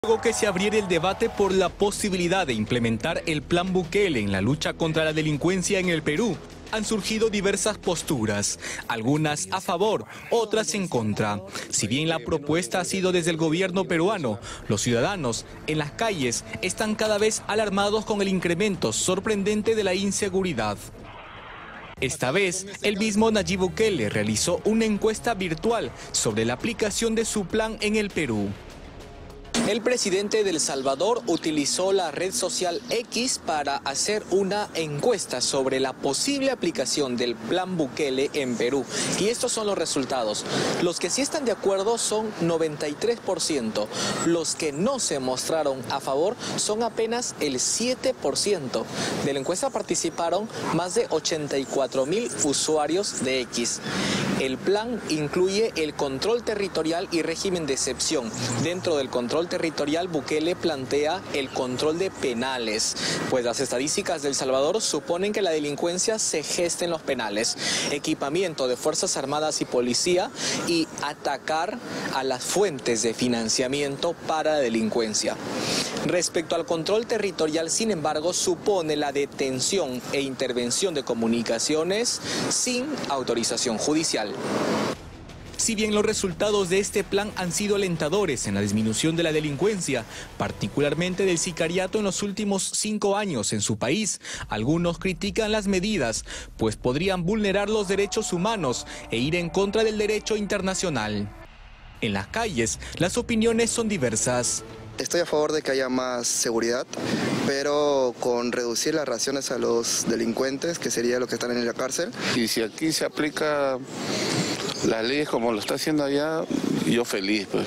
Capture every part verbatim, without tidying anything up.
Luego que se abriera el debate por la posibilidad de implementar el Plan Bukele en la lucha contra la delincuencia en el Perú, han surgido diversas posturas, algunas a favor, otras en contra. Si bien la propuesta ha sido desde el gobierno peruano, los ciudadanos en las calles están cada vez alarmados con el incremento sorprendente de la inseguridad. Esta vez, el mismo Nayib Bukele realizó una encuesta virtual sobre la aplicación de su plan en el Perú. El presidente de El Salvador utilizó la red social X para hacer una encuesta sobre la posible aplicación del Plan Bukele en Perú. Y estos son los resultados. Los que sí están de acuerdo son noventa y tres por ciento. Los que no se mostraron a favor son apenas el siete por ciento. De la encuesta participaron más de ochenta y cuatro mil usuarios de X. El plan incluye el control territorial y régimen de excepción. Dentro del control territorial, Bukele plantea el control de penales, pues las estadísticas de El Salvador suponen que la delincuencia se gesta en los penales, equipamiento de Fuerzas Armadas y Policía y atacar a las fuentes de financiamiento para la delincuencia. Respecto al control territorial, sin embargo, supone la detención e intervención de comunicaciones sin autorización judicial. Si bien los resultados de este plan han sido alentadores en la disminución de la delincuencia, particularmente del sicariato en los últimos cinco años en su país, algunos critican las medidas, pues podrían vulnerar los derechos humanos e ir en contra del derecho internacional. En las calles, las opiniones son diversas. Estoy a favor de que haya más seguridad, pero con reducir las raciones a los delincuentes, que sería lo que están en la cárcel. Y si aquí se aplica las leyes como lo está haciendo allá, yo feliz, pues,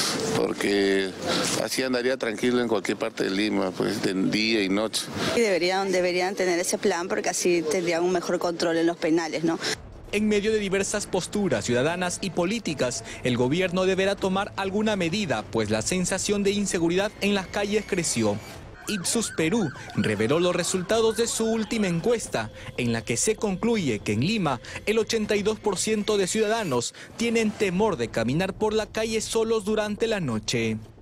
porque así andaría tranquilo en cualquier parte de Lima, pues, de día y noche. Y deberían, deberían tener ese plan porque así tendrían un mejor control en los penales, ¿no? En medio de diversas posturas ciudadanas y políticas, el gobierno deberá tomar alguna medida, pues la sensación de inseguridad en las calles creció. Ipsos Perú reveló los resultados de su última encuesta, en la que se concluye que en Lima el ochenta y dos por ciento de ciudadanos tienen temor de caminar por la calle solos durante la noche.